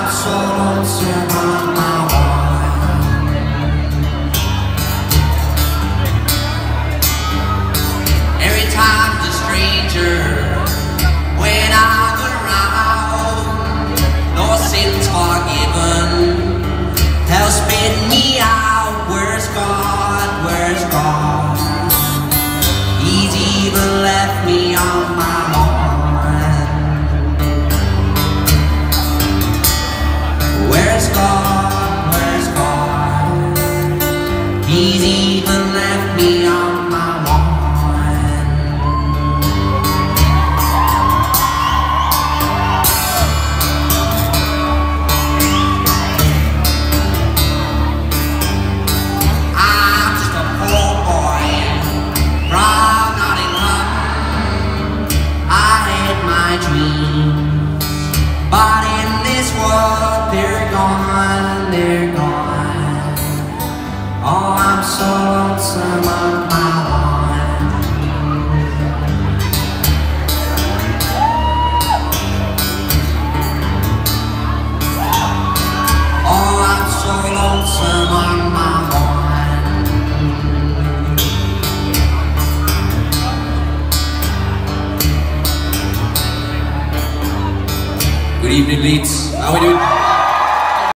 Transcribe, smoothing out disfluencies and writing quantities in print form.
I'm so lonesome on my own. Every time the stranger, when I'm around, no sins forgiven, hell spit me out. Where's God? Where's God? He's even left me on my own. Where's God? Where's God? He's even left me on my own. I'm just a poor boy from Nottingham. I had my dreams, but in this world they're gone, they're gone. Oh, I'm so lonesome on my own. Oh, I'm so lonesome on my own. Good evening, Leeds. How are we doing?